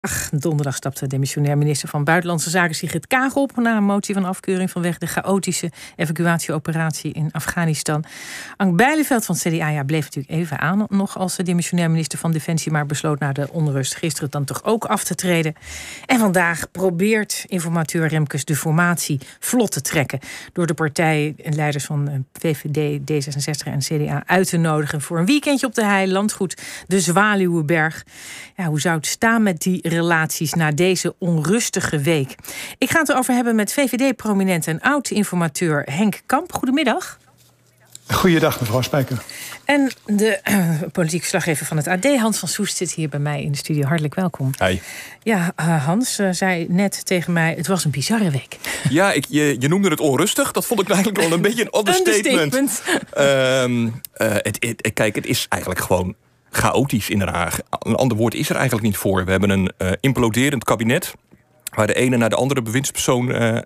Donderdag stapte demissionair minister van Buitenlandse Zaken Sigrid Kaag op na een motie van afkeuring vanwege de chaotische evacuatieoperatie in Afghanistan. Ank Bijleveld van het CDA bleef natuurlijk even aan nog als demissionair minister van Defensie, maar besloot na de onrust gisteren dan toch ook af te treden. En vandaag probeert informateur Remkes de formatie vlot te trekken door de partij en leiders van VVD, D66 en CDA uit te nodigen voor een weekendje op de hei, landgoed de Zwaluwenberg. Ja, hoe zou het staan met die relaties na deze onrustige week? Ik ga het erover hebben met VVD-prominent en oud-informateur Henk Kamp. Goedemiddag. Goeiedag, mevrouw Spijker. En de politiek verslaggever van het AD, Hans van Soest, zit hier bij mij in de studio. Hartelijk welkom. Hi. Ja, Hans zei net tegen mij, het was een bizarre week. Ja, je noemde het onrustig. Dat vond ik eigenlijk wel een beetje een understatement. Kijk, het is eigenlijk gewoon chaotisch in Den Haag. Een ander woord is er eigenlijk niet voor. We hebben een imploderend kabinet, waar de ene naar de andere bewindspersoon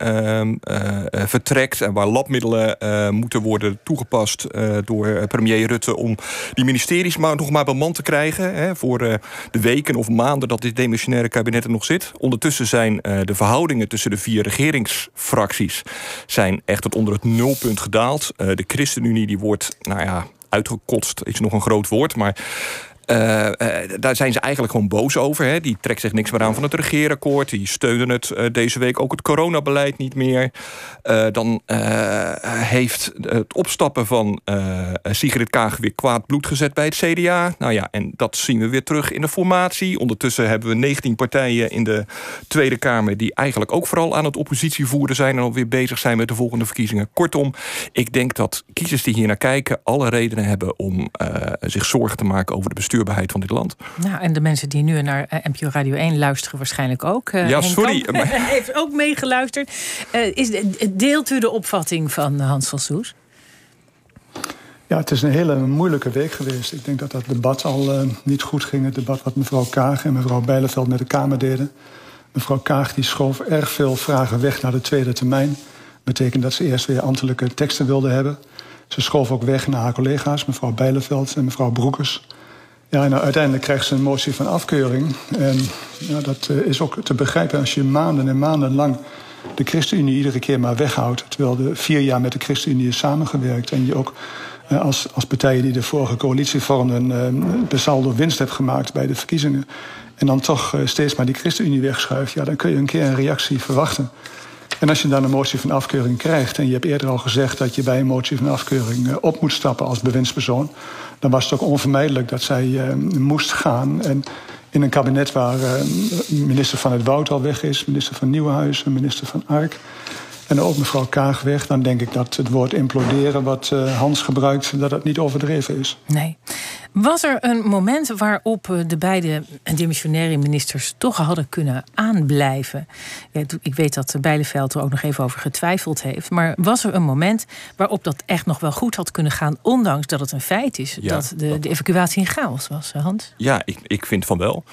vertrekt en waar labmiddelen moeten worden toegepast door premier Rutte om die ministeries nog maar bemand te krijgen voor de weken of maanden dat dit demissionaire kabinet er nog zit. Ondertussen zijn de verhoudingen tussen de 4 regeringsfracties zijn echt tot onder het nulpunt gedaald. De ChristenUnie die wordt, uitgekotst is nog een groot woord, maar daar zijn ze eigenlijk gewoon boos over. Hè. Die trekt zich niks meer aan van het regeerakkoord. Die steunen het deze week ook het coronabeleid niet meer. Dan heeft het opstappen van Sigrid Kaag weer kwaad bloed gezet bij het CDA. Nou ja, en dat zien we weer terug in de formatie. Ondertussen hebben we 19 partijen in de Tweede Kamer die eigenlijk ook vooral aan het oppositie voeren zijn en alweer bezig zijn met de volgende verkiezingen. Kortom, ik denk dat kiezers die hier naar kijken alle redenen hebben om zich zorgen te maken over de bestuurbaarheid van dit land. Nou, en de mensen die nu naar NPO Radio 1 luisteren waarschijnlijk ook. Ja, sorry. Maar heeft ook meegeluisterd. Deelt u de opvatting van Hans van Soest? Ja, het is een hele moeilijke week geweest. Ik denk dat dat debat al niet goed ging. Het debat wat mevrouw Kaag en mevrouw Bijleveld met de Kamer deden. Mevrouw Kaag die schoof erg veel vragen weg naar de tweede termijn. Betekent dat ze eerst weer ambtelijke teksten wilde hebben. Ze schoof ook weg naar haar collega's, mevrouw Bijleveld en mevrouw Broekers. Ja, en uiteindelijk krijgt ze een motie van afkeuring. En dat is ook te begrijpen als je maanden en maanden lang de ChristenUnie iedere keer maar weghoudt. Terwijl de 4 jaar met de ChristenUnie is samengewerkt. En je ook als partijen die de vorige coalitie vormden besaldo winst hebt gemaakt bij de verkiezingen. En dan toch steeds maar die ChristenUnie wegschuift. Ja, dan kun je een keer een reactie verwachten. En als je dan een motie van afkeuring krijgt, en je hebt eerder al gezegd dat je bij een motie van afkeuring op moet stappen als bewindspersoon, dan was het ook onvermijdelijk dat zij moest gaan. En in een kabinet waar minister van het Woud al weg is, minister van Nieuwenhuizen, minister van Ark en ook mevrouw Kaag weg, dan denk ik dat het woord imploderen wat Hans gebruikt, dat het niet overdreven is. Nee. Was er een moment waarop de beide demissionaire ministers toch hadden kunnen aanblijven? Ja, ik weet dat Bijleveld er ook nog even over getwijfeld heeft. Maar was er een moment waarop dat echt nog wel goed had kunnen gaan, ondanks dat het een feit is dat de evacuatie in chaos was, Hans? Ja, ik vind van wel.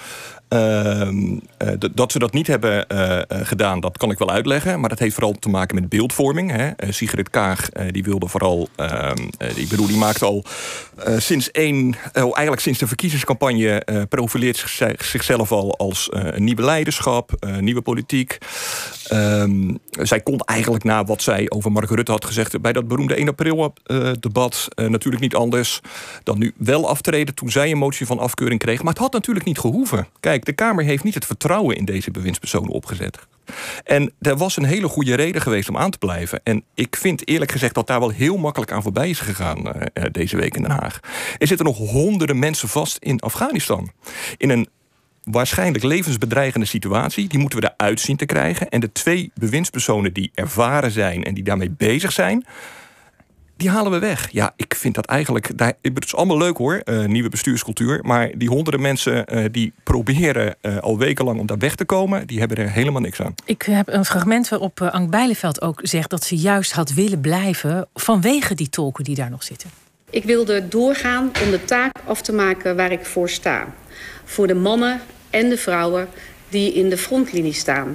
Dat ze dat niet hebben gedaan, dat kan ik wel uitleggen. Maar dat heeft vooral te maken met beeldvorming. Hè. Sigrid Kaag, die wilde vooral die maakte al eigenlijk sinds de verkiezingscampagne profileert zichzelf al als nieuwe leiderschap, nieuwe politiek. Zij kon eigenlijk na wat zij over Mark Rutte had gezegd bij dat beroemde 1 april debat natuurlijk niet anders dan nu wel aftreden toen zij een motie van afkeuring kreeg. Maar het had natuurlijk niet gehoeven. Kijk, de Kamer heeft niet het vertrouwen in deze bewindspersonen opgezet. En er was een hele goede reden geweest om aan te blijven. En ik vind eerlijk gezegd dat daar wel heel makkelijk aan voorbij is gegaan deze week in Den Haag. Er zitten nog honderden mensen vast in Afghanistan. In een waarschijnlijk levensbedreigende situatie. Die moeten we eruit zien te krijgen. En de 2 bewindspersonen die ervaren zijn en die daarmee bezig zijn, die halen we weg. Ja, ik vind dat eigenlijk, het is allemaal leuk hoor, nieuwe bestuurscultuur. Maar die honderden mensen die proberen al wekenlang om daar weg te komen, die hebben er helemaal niks aan. Ik heb een fragment waarop Ank Bijleveld ook zegt dat ze juist had willen blijven vanwege die tolken die daar nog zitten. Ik wilde doorgaan om de taak af te maken waar ik voor sta. Voor de mannen en de vrouwen die in de frontlinie staan.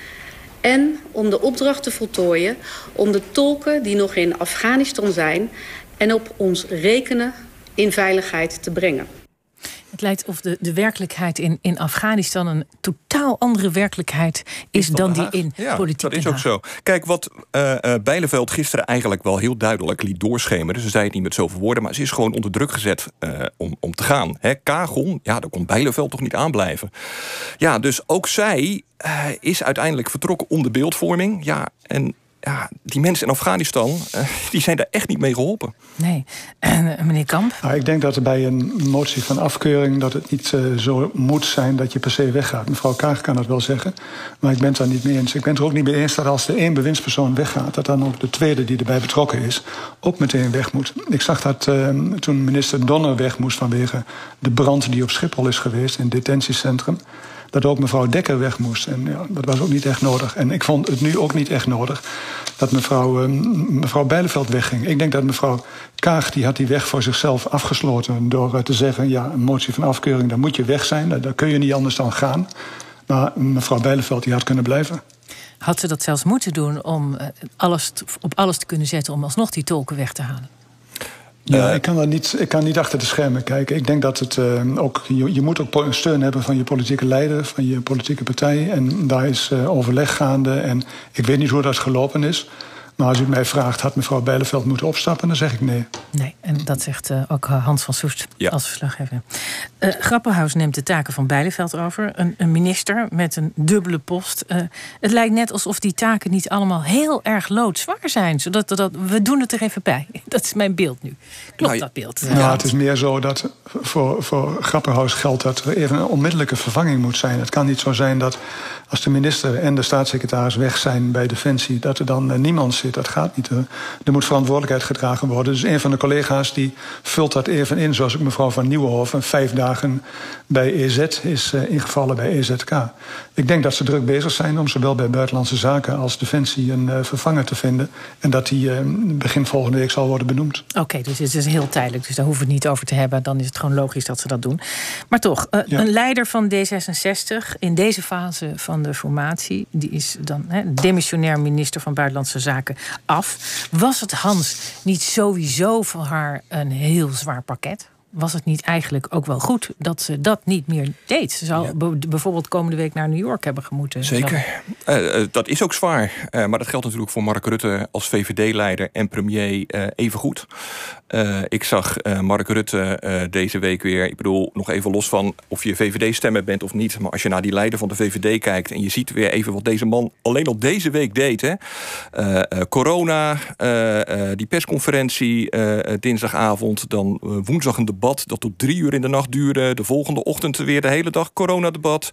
En om de opdracht te voltooien om de tolken die nog in Afghanistan zijn en op ons rekenen in veiligheid te brengen. Het lijkt of de werkelijkheid in Afghanistan een totaal andere werkelijkheid is dan die in politiek. Dat is ook zo. Kijk, wat Bijleveld gisteren eigenlijk wel heel duidelijk liet doorschemeren. Ze zei het niet met zoveel woorden, maar ze is gewoon onder druk gezet om te gaan. Kagon, daar kon Bijleveld toch niet aanblijven. Ja, dus ook zij is uiteindelijk vertrokken om de beeldvorming. Ja, en die mensen in Afghanistan, die zijn daar echt niet mee geholpen. Nee. En meneer Kamp? Ik denk dat er bij een motie van afkeuring dat het niet zo moet zijn dat je per se weggaat. Mevrouw Kaag kan dat wel zeggen, maar ik ben het daar niet mee eens. Ik ben het er ook niet mee eens dat als er één bewindspersoon weggaat, dat dan ook de tweede die erbij betrokken is ook meteen weg moet. Ik zag dat toen minister Donner weg moest vanwege de brand die op Schiphol is geweest in het detentiecentrum, dat ook mevrouw Dekker weg moest. En dat was ook niet echt nodig. En ik vond het nu ook niet echt nodig dat mevrouw Bijleveld wegging. Ik denk dat mevrouw Kaag, die had die weg voor zichzelf afgesloten door te zeggen, een motie van afkeuring, daar moet je weg zijn. Daar kun je niet anders dan gaan. Maar mevrouw Bijleveld, die had kunnen blijven. Had ze dat zelfs moeten doen om op alles te kunnen zetten om alsnog die tolken weg te halen? Ja, ik kan niet achter de schermen kijken. Ik denk dat het ook. Je moet ook een steun hebben van je politieke leider, van je politieke partij. En daar is overleg gaande. En ik weet niet hoe dat gelopen is. Maar als u mij vraagt, had mevrouw Bijleveld moeten opstappen, dan zeg ik nee. Nee, en dat zegt ook Hans van Soest als verslaggever. Grapperhaus neemt de taken van Bijleveld over. Een minister met een dubbele post. Het lijkt net alsof die taken niet allemaal heel erg loodzwaar zijn. Zodat we doen het er even bij. Dat is mijn beeld nu. Klopt dat beeld? Nou, het is meer zo dat voor Grapperhaus geldt dat er even een onmiddellijke vervanging moet zijn. Het kan niet zo zijn dat als de minister en de staatssecretaris weg zijn bij Defensie, dat er dan niemand zit. Dat gaat niet. Er moet verantwoordelijkheid gedragen worden. Dus een van de collega's die vult dat even in, zoals ook mevrouw van Nieuwenhoven 5 dagen bij EZ is ingevallen bij EZK. Ik denk dat ze druk bezig zijn om zowel bij Buitenlandse Zaken als Defensie een vervanger te vinden. En dat die begin volgende week zal worden benoemd. Oké, dus het is heel tijdelijk. Dus daar hoeven we het niet over te hebben. Dan is het gewoon logisch dat ze dat doen. Maar toch, een leider van D66 in deze fase van de formatie, die is dan demissionair minister van Buitenlandse Zaken af. Was het, Hans, niet sowieso voor haar een heel zwaar pakket? Was het niet eigenlijk ook wel goed dat ze dat niet meer deed? Ze zou bijvoorbeeld komende week naar New York hebben gemoeten. Zeker. Dat is ook zwaar. Maar dat geldt natuurlijk voor Mark Rutte als VVD-leider en premier even goed. Ik zag Mark Rutte deze week weer. Ik bedoel, nog even los van of je VVD-stemmer bent of niet. Maar als je naar die leider van de VVD kijkt en je ziet weer even wat deze man alleen al deze week deed. Corona, die persconferentie dinsdagavond, dan woensdag een debat dat tot 3 uur in de nacht duurde. De volgende ochtend weer de hele dag coronadebat.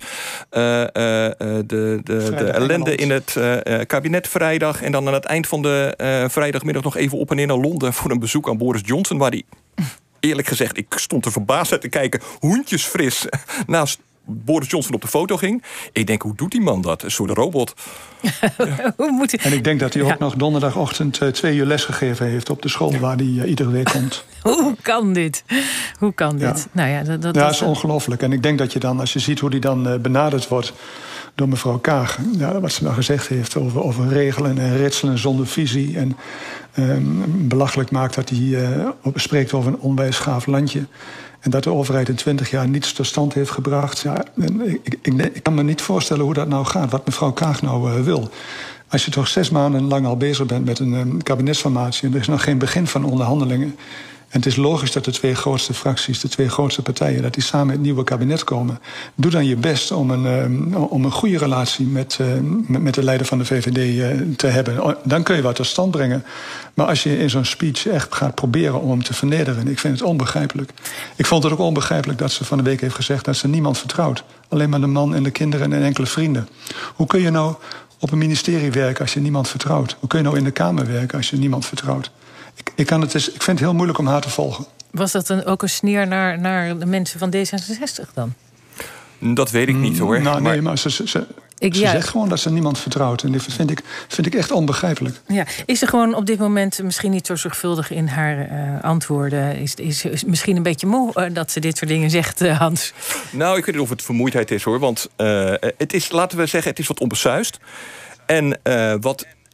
De ellende in het kabinet vrijdag. En dan aan het eind van de vrijdagmiddag nog even op en neer naar Londen voor een bezoek aan Boris Johnson, waar hij, eerlijk gezegd, ik stond er verbaasd uit te kijken, hoentjesfris naast Boris Johnson op de foto ging. Ik denk, hoe doet die man dat? Een soort robot. Ja. En ik denk dat hij ook nog donderdagochtend 2 uur lesgegeven heeft op de school waar hij iedere week komt. Hoe kan dit? Hoe kan dit? Ja. Nou ja, dat is ongelooflijk. En ik denk dat je dan, als je ziet hoe die dan benaderd wordt door mevrouw Kaag, wat ze nou gezegd heeft over regelen en ritselen zonder visie, en belachelijk maakt dat hij spreekt over een onwijs gaaf landje. En dat de overheid in 20 jaar niets tot stand heeft gebracht. Ja, ik kan me niet voorstellen hoe dat nou gaat, wat mevrouw Kaag nou wil. Als je toch 6 maanden lang al bezig bent met een kabinetsformatie en er is nog geen begin van onderhandelingen. En het is logisch dat de 2 grootste fracties, de 2 grootste partijen, dat die samen in het nieuwe kabinet komen. Doe dan je best om een goede relatie met de leider van de VVD te hebben. Dan kun je wat tot stand brengen. Maar als je in zo'n speech echt gaat proberen om hem te vernederen, ik vind het onbegrijpelijk. Ik vond het ook onbegrijpelijk dat ze van de week heeft gezegd dat ze niemand vertrouwt. Alleen maar de man en de kinderen en enkele vrienden. Hoe kun je nou op een ministerie werken als je niemand vertrouwt? Hoe kun je nou in de Kamer werken als je niemand vertrouwt? Ik vind het heel moeilijk om haar te volgen. Was dat ook een sneer naar de mensen van D66 dan? Dat weet ik niet, hoor. Nee, maar ze zegt gewoon dat ze niemand vertrouwt. En dat vind ik echt onbegrijpelijk. Ja. Is ze gewoon op dit moment misschien niet zo zorgvuldig in haar antwoorden? Is misschien een beetje moe dat ze dit soort dingen zegt, Hans? Nou, ik weet niet of het vermoeidheid is, hoor. Want het is, laten we zeggen, het is wat onbesuist. En wat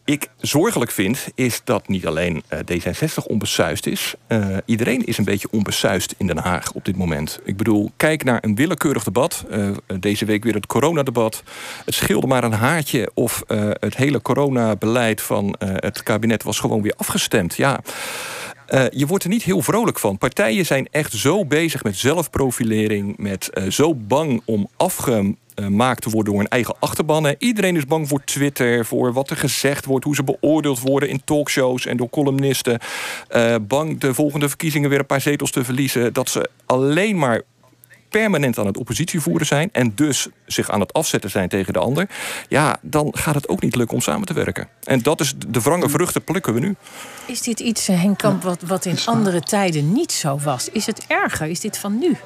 ik zorgelijk vind, is dat niet alleen D66 onbesuisd is. Iedereen is een beetje onbesuisd in Den Haag op dit moment. Ik bedoel, kijk naar een willekeurig debat. Deze week weer het coronadebat. Het scheelde maar een haartje of het hele coronabeleid van het kabinet was gewoon weer afgestemd. Ja. Je wordt er niet heel vrolijk van. Partijen zijn echt zo bezig met zelfprofilering, met zo bang om afgemaakt te worden door hun eigen achterban. Iedereen is bang voor Twitter, voor wat er gezegd wordt, hoe ze beoordeeld worden in talkshows en door columnisten. Bang de volgende verkiezingen weer een paar zetels te verliezen. Dat ze alleen maar permanent aan het oppositie voeren zijn en dus zich aan het afzetten zijn tegen de ander, ja, dan gaat het ook niet lukken om samen te werken. En dat is de wrange vruchten plukken we nu. Is dit iets, Henk Kamp, wat in andere tijden niet zo was? Is het erger? Is dit van nu?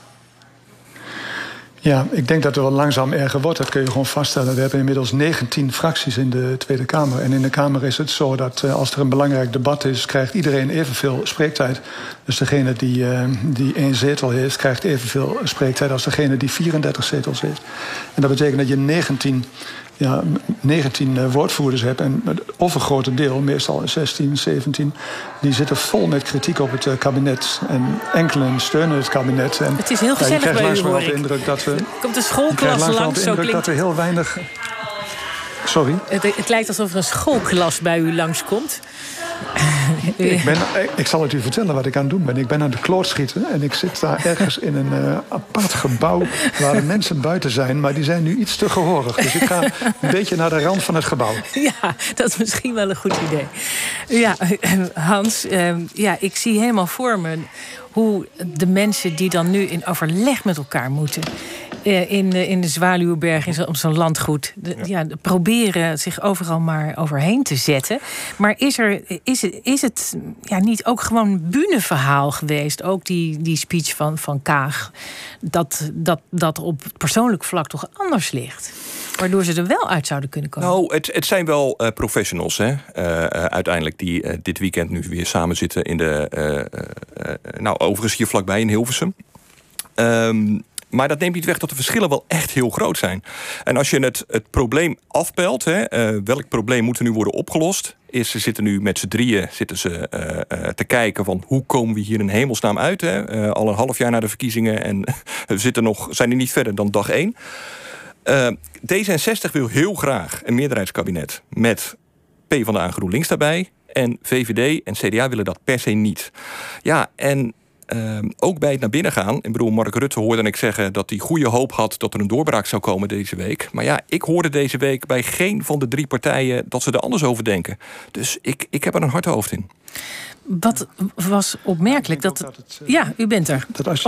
Ja, ik denk dat het wel langzaam erger wordt. Dat kun je gewoon vaststellen. We hebben inmiddels 19 fracties in de Tweede Kamer. En in de Kamer is het zo dat als er een belangrijk debat is, krijgt iedereen evenveel spreektijd. Dus degene die 1 zetel heeft, krijgt evenveel spreektijd als degene die 34 zetels heeft. En dat betekent dat je 19 woordvoerders hebt. En het overgrote deel, meestal 16, 17... die zitten vol met kritiek op het kabinet. En enkelen steunen het kabinet. En het is heel gezellig bij u, hoor ik. Komt de schoolklas langs, zo klinkt... dat er heel weinig... Sorry? Het lijkt alsof er een schoolklas bij u langskomt. Ik zal het u vertellen wat ik aan het doen ben. Ik ben aan het klootschieten en ik zit daar ergens in een apart gebouw waar de mensen buiten zijn, maar die zijn nu iets te gehoorig. Dus ik ga een beetje naar de rand van het gebouw. Ja, dat is misschien wel een goed idee. Ja, Hans, ik zie helemaal voor me hoe de mensen die dan nu in overleg met elkaar moeten, in de Zwaluwberg, op zo'n landgoed, proberen zich overal maar overheen te zetten. Maar is het niet ook gewoon een bühneverhaal geweest? Ook die speech van Kaag, dat op persoonlijk vlak toch anders ligt? Waardoor ze er wel uit zouden kunnen komen. Nou, het zijn wel professionals, hè? Uiteindelijk, die dit weekend nu weer samen zitten in overigens hier vlakbij in Hilversum. Maar dat neemt niet weg dat de verschillen wel echt heel groot zijn. En als je het probleem afpelt, welk probleem moet er nu worden opgelost? Ze zitten nu met z'n drieën te kijken van hoe komen we hier in hemelsnaam uit? Al een half jaar na de verkiezingen en we zijn er niet verder dan dag 1. D66 wil heel graag een meerderheidskabinet met PvdA en GroenLinks daarbij. En VVD en CDA willen dat per se niet. Ja, en ook bij het naar binnen gaan. Ik bedoel, Mark Rutte hoorde ik zeggen dat hij goede hoop had dat er een doorbraak zou komen deze week. Maar ja, ik hoorde deze week bij geen van de 3 partijen dat ze er anders over denken. Dus ik heb er een hard hoofd in. Wat was opmerkelijk u bent er. Dat als je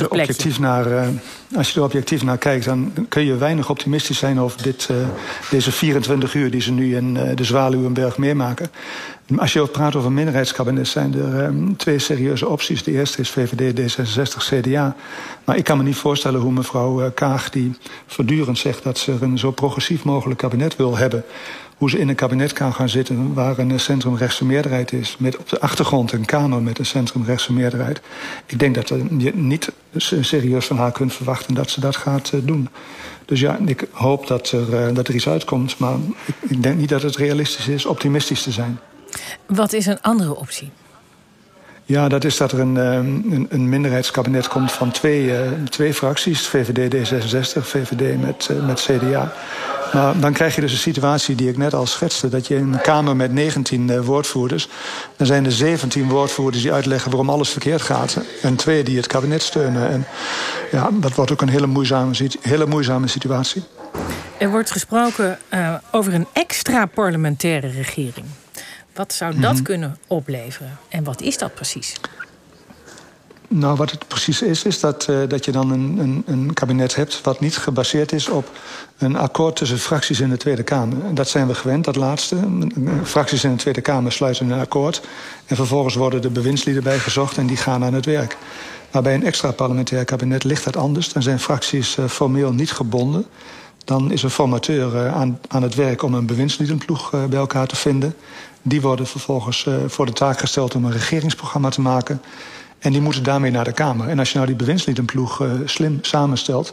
er objectief naar kijkt, dan kun je weinig optimistisch zijn over deze 24 uur die ze nu in de Zwaluwenberg meemaken. Als je ook praat over een minderheidskabinet, zijn er 2 serieuze opties. De eerste is VVD, D66, CDA. Maar ik kan me niet voorstellen hoe mevrouw Kaag, die voortdurend zegt dat ze een zo progressief mogelijk kabinet wil hebben, hoe ze in een kabinet kan gaan zitten waar een centrumrechtse meerderheid is, met op de achtergrond een Kamer met een centrumrechtse meerderheid. Ik denk dat je niet serieus van haar kunt verwachten dat ze dat gaat doen. Dus ja, ik hoop dat er iets uitkomt, maar ik denk niet dat het realistisch is optimistisch te zijn. Wat is een andere optie? Ja, dat is dat er een minderheidskabinet komt van twee fracties, VVD, D66, VVD met CDA. Maar dan krijg je dus een situatie die ik net al schetste, dat je in een Kamer met 19 woordvoerders, dan zijn er 17 woordvoerders die uitleggen waarom alles verkeerd gaat en 2 die het kabinet steunen. En ja, dat wordt ook een hele moeizame situatie. Er wordt gesproken over een extra parlementaire regering. Wat zou dat kunnen opleveren? En wat is dat precies? Nou, wat het precies is dat je dan een kabinet hebt wat niet gebaseerd is op een akkoord tussen fracties in de Tweede Kamer. En dat zijn we gewend, dat laatste. Fracties in de Tweede Kamer sluiten een akkoord en vervolgens worden de bewindslieden bijgezocht en die gaan aan het werk. Maar bij een extra parlementair kabinet ligt dat anders. Dan zijn fracties formeel niet gebonden. Dan is een formateur aan het werk om een bewindsliedenploeg bij elkaar te vinden. Die worden vervolgens voor de taak gesteld om een regeringsprogramma te maken. En die moeten daarmee naar de Kamer. En als je nou die bewindsliedenploeg slim samenstelt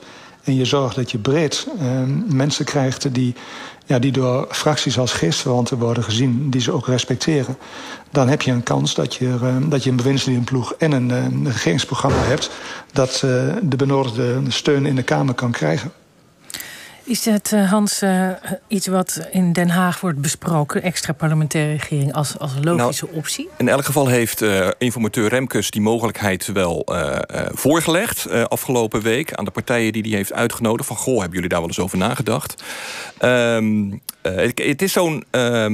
en je zorgt dat je breed mensen krijgt die door fracties als geestverwanten worden gezien, die ze ook respecteren, dan heb je een kans dat je een bewindslidenploeg en een regeringsprogramma hebt dat de benodigde steun in de Kamer kan krijgen. Is het, Hans, iets wat in Den Haag wordt besproken, extra parlementaire regering, als logische optie? In elk geval heeft informateur Remkes die mogelijkheid wel voorgelegd afgelopen week aan de partijen die hij heeft uitgenodigd. Van, goh, hebben jullie daar wel eens over nagedacht? Het is zo'n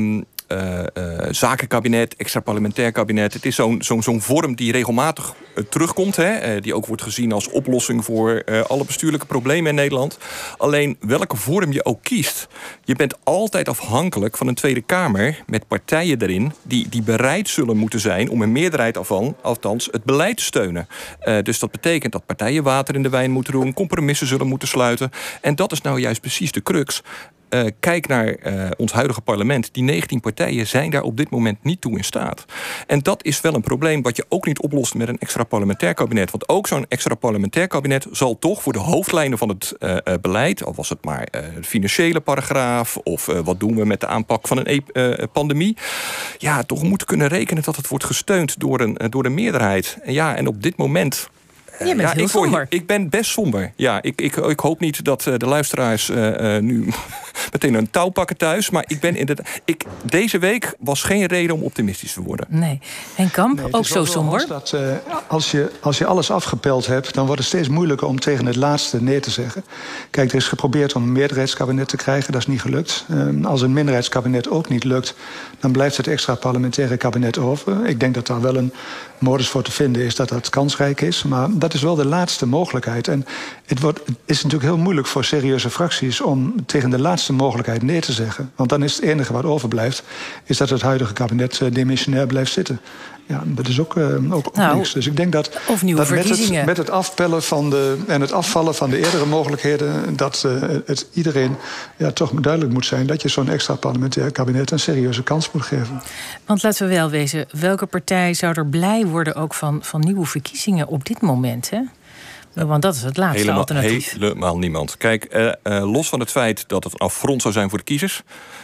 zakenkabinet, extra parlementair kabinet. Het is zo'n vorm die regelmatig terugkomt. Die ook wordt gezien als oplossing voor alle bestuurlijke problemen in Nederland. Alleen welke vorm je ook kiest. Je bent altijd afhankelijk van een Tweede Kamer met partijen erin die bereid zullen moeten zijn om een meerderheid ervan, althans het beleid te steunen. Dus dat betekent dat partijen water in de wijn moeten doen, compromissen zullen moeten sluiten. En dat is nou juist precies de crux. Kijk naar ons huidige parlement. Die 19 partijen zijn daar op dit moment niet toe in staat. En dat is wel een probleem wat je ook niet oplost met een extra parlementair kabinet. Want ook zo'n extra parlementair kabinet zal toch voor de hoofdlijnen van het beleid, al was het maar een financiële paragraaf of wat doen we met de aanpak van een pandemie, ja, toch moeten kunnen rekenen dat het wordt gesteund door een meerderheid. En op dit moment. Je bent heel somber. Ik ben best somber. Ja, ik hoop niet dat de luisteraars nu meteen een touw pakken thuis. Maar ik ben deze week was geen reden om optimistisch te worden. Nee. En Kamp, ook zo somber? Dat, als je alles afgepeld hebt, dan wordt het steeds moeilijker om tegen het laatste nee te zeggen. Kijk, er is geprobeerd om een meerderheidskabinet te krijgen. Dat is niet gelukt. Als een minderheidskabinet ook niet lukt, dan blijft het extra parlementaire kabinet over. Ik denk dat daar wel een modus voor te vinden is dat dat kansrijk is. Maar dat is wel de laatste mogelijkheid. En het is natuurlijk heel moeilijk voor serieuze fracties om tegen de laatste mogelijkheid nee te zeggen. Want dan is het enige wat overblijft, is dat het huidige kabinet demissionair blijft zitten. Ja, dat is ook niks. Dus ik denk dat met het afpellen en het afvallen van de eerdere mogelijkheden, dat het iedereen toch duidelijk moet zijn dat je zo'n extra parlementair kabinet een serieuze kans moet geven. Want laten we wel wezen, welke partij zou er blij worden ook van nieuwe verkiezingen op dit moment, hè? Want dat is het laatste alternatief. Helemaal niemand. Kijk, los van het feit dat het een affront zou zijn voor de kiezers.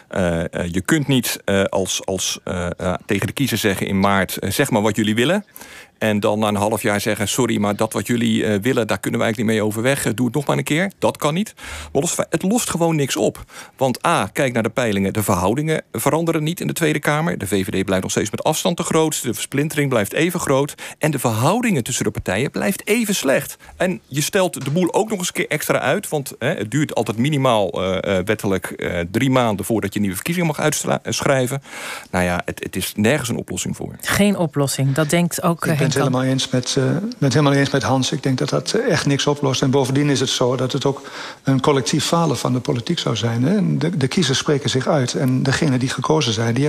Je kunt niet tegen de kiezers zeggen in maart, zeg maar wat jullie willen. En dan na een half jaar zeggen, sorry, maar dat wat jullie willen, daar kunnen we eigenlijk niet mee overweg. Doe het nog maar een keer. Dat kan niet. Maar het lost gewoon niks op. Want kijk naar de peilingen. De verhoudingen veranderen niet in de Tweede Kamer. De VVD blijft nog steeds met afstand te groot. De versplintering blijft even groot. En de verhoudingen tussen de partijen blijft even slecht. En je stelt de boel ook nog eens een keer extra uit. Want het duurt altijd minimaal wettelijk 3 maanden voordat je nieuwe verkiezingen mag uitschrijven. Nou ja, het is nergens een oplossing voor. Geen oplossing. Dat denkt ook Ik ben het helemaal eens met Hans. Ik denk dat dat echt niks oplost. En bovendien is het zo dat het ook een collectief falen van de politiek zou zijn. Hè? De kiezers spreken zich uit. En degenen die gekozen zijn, die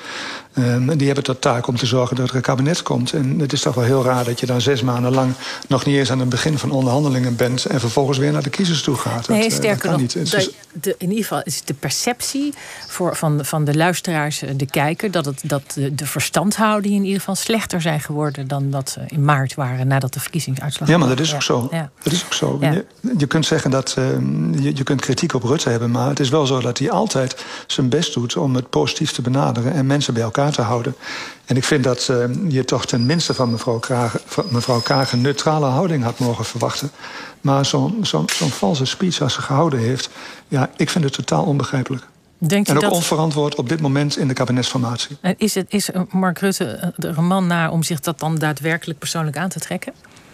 hebben tot taak om te zorgen dat er een kabinet komt. En het is toch wel heel raar dat je dan 6 maanden lang nog niet eens aan het begin van onderhandelingen bent en vervolgens weer naar de kiezers toe gaat. Nee, sterker nog, in ieder geval is de perceptie van de luisteraars, de kijker, dat de verstandhouding in ieder geval slechter zijn geworden dan dat ze in maart waren nadat de verkiezingsuitslag. Ja, maar dat is ook zo. Ja. Dat is ook zo. Ja. Je kunt zeggen dat je kunt kritiek op Rutte hebben, maar het is wel zo dat hij altijd zijn best doet om het positief te benaderen en mensen bij elkaar te houden. En ik vind dat je toch ten minste van mevrouw Kaag een neutrale houding had mogen verwachten. Maar zo'n valse speech als ze gehouden heeft, ja, ik vind het totaal onbegrijpelijk. En ook onverantwoord op dit moment in de kabinetsformatie. En is Mark Rutte er een man naar om zich dat dan daadwerkelijk persoonlijk aan te trekken?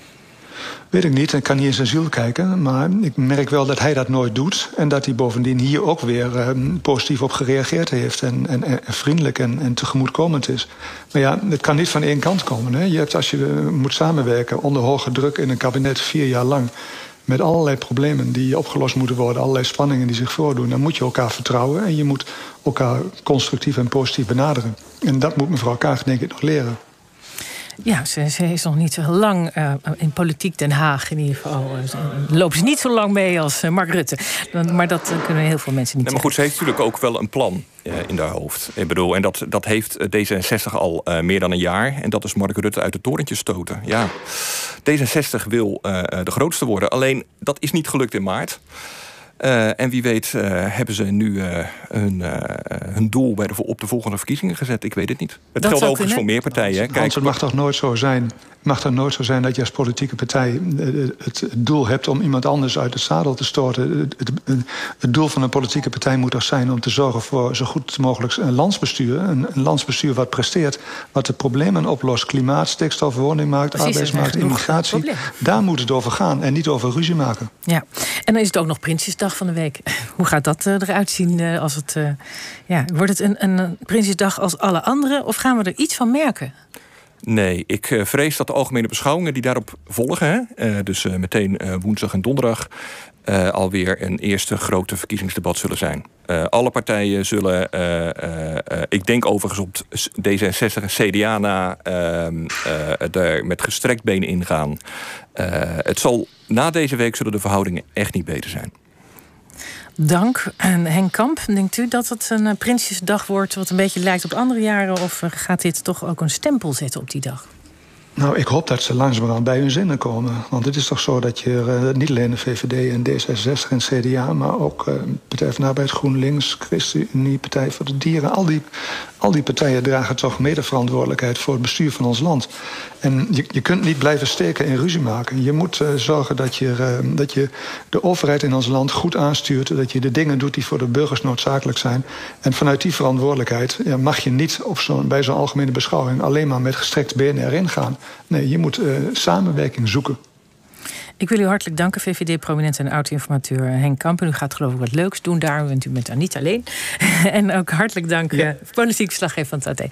Weet ik niet, ik kan niet in zijn ziel kijken. Maar ik merk wel dat hij dat nooit doet. En dat hij bovendien hier ook weer positief op gereageerd heeft. En vriendelijk en tegemoetkomend is. Maar ja, het kan niet van één kant komen. Hè. Je hebt, als je moet samenwerken onder hoge druk in een kabinet 4 jaar lang, met allerlei problemen die opgelost moeten worden, allerlei spanningen die zich voordoen, dan moet je elkaar vertrouwen en je moet elkaar constructief en positief benaderen. En dat moet mevrouw Kaag denk ik nog leren. Ja, ze is nog niet zo lang in politiek Den Haag in ieder geval. Lopen ze niet zo lang mee als Mark Rutte. Maar dat kunnen heel veel mensen niet maar goed, ze heeft natuurlijk ook wel een plan in haar hoofd. Ik bedoel, en dat heeft D66 al meer dan een jaar. En dat is Mark Rutte uit het torentje stoten. Ja, D66 wil de grootste worden. Alleen, dat is niet gelukt in maart. En wie weet hebben ze nu hun doel op de volgende verkiezingen gezet. Ik weet het niet. Het geldt overigens voor meer partijen. Kijk, het mag toch nooit zo zijn. Mag toch nooit zo zijn dat je als politieke partij het doel hebt om iemand anders uit het zadel te storten. Het doel van een politieke partij moet toch zijn om te zorgen voor zo goed mogelijk een landsbestuur. Een landsbestuur wat presteert, wat de problemen oplost. Klimaat, stikstof, woningmarkt, arbeidsmarkt, immigratie. Daar moet het over gaan en niet over ruzie maken. Ja, en dan is het ook nog Prinsjesdag van de week. Hoe gaat dat eruit zien? Als het, wordt het een Prinsjesdag als alle andere? Of gaan we er iets van merken? Nee, ik vrees dat de algemene beschouwingen die daarop volgen, dus meteen woensdag en donderdag, alweer een eerste grote verkiezingsdebat zullen zijn. Alle partijen zullen, ik denk overigens op D66 en CDA na, daar met gestrekt been ingaan. Na deze week zullen de verhoudingen echt niet beter zijn. Dank. En Henk Kamp, denkt u dat het een Prinsjesdag wordt wat een beetje lijkt op andere jaren? Of gaat dit toch ook een stempel zetten op die dag? Nou, ik hoop dat ze langzamerhand bij hun zinnen komen. Want het is toch zo dat je niet alleen de VVD en D66 en CDA... maar ook Partij van de Arbeid, GroenLinks, ChristenUnie, Partij voor de Dieren... al die partijen dragen toch medeverantwoordelijkheid voor het bestuur van ons land. En je kunt niet blijven steken in ruzie maken. Je moet zorgen dat je de overheid in ons land goed aanstuurt... dat je de dingen doet die voor de burgers noodzakelijk zijn. En vanuit die verantwoordelijkheid mag je niet bij zo'n algemene beschouwing... alleen maar met gestrekt benen erin gaan. Nee, je moet samenwerking zoeken. Ik wil u hartelijk danken, VVD-prominent en oud-informateur Henk Kamp. U gaat geloof ik wat leuks doen daar, want u bent daar niet alleen. En ook hartelijk dank, politiek verslaggever van het AD.